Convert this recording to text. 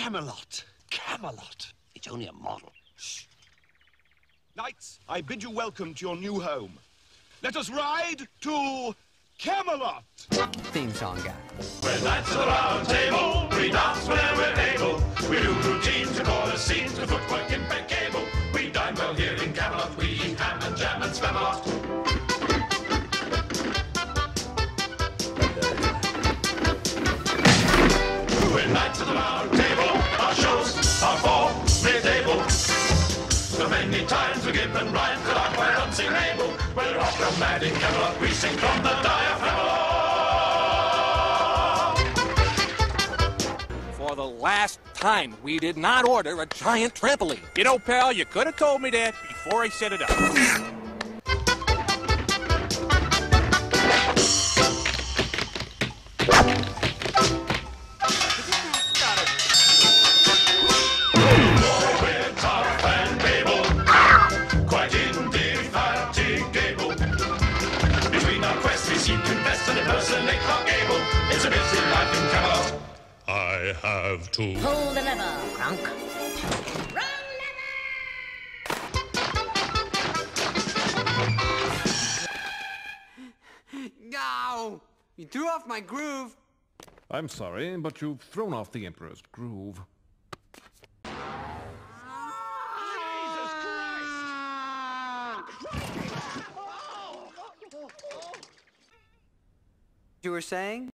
Camelot. Camelot. It's only a model. Shh. Knights, I bid you welcome to your new home. Let us ride to Camelot. Theme song guy. We're knights of the round table. We dance whenever we're able. We do routines and chorus scenes to footwork impeccable. We dine well here in Camelot. We eat ham and jam and spam a lot. We're knights of the round table. Our shows are for mid-table. So many times we give them rhymes that are quite unsingable. We're opera mad in Camelot. We sing from the diaphragm. For the last time, we did not order a giant trampoline. You know, pal, you could have told me that before I set it up. We're tough and able, quite indefatigable. Between our quests we seem to invest and impersonate our gable. It's a busy life in Camelot. I have to Pull the lever, Kronk. No! You threw off my groove. I'm sorry, but you've thrown off the Emperor's groove. You were saying?